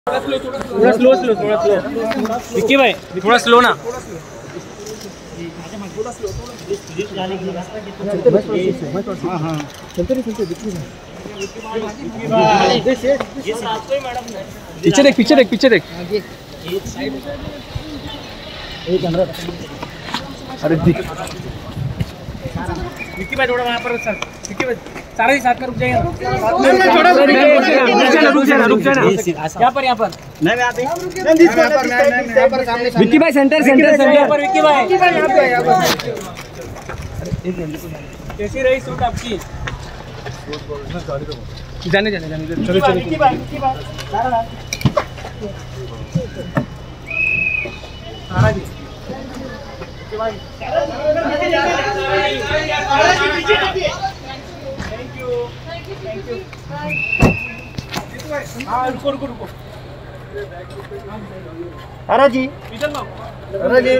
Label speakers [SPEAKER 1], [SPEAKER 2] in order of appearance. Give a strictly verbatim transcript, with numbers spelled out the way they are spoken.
[SPEAKER 1] थोड़ा slow slow थोड़ा slow Vicky भाई थोड़ा स्लो ना। हाँ हाँ चलते नहीं चलते विक्की भाई। पीछे देख पीछे देख पीछे देख। अरे विक्की भाई थोड़ा वहाँ पर सर विक्की भाई सारा ही साथ में रुक जाएगा। थोड़ा रुक जाना रुक जाना यहाँ पर यहाँ पर विक्की भाई सेंटर सेंटर सेंटर पर विक्की भाई कैसी रही सूट आपकी? जाने जाने जाने चलो चलो विक्की भाई विक्की भाई सारा जी विक्की भाई थैंक यू थैंक यू हाँ रुको रुको रुको अरे जी अरे जी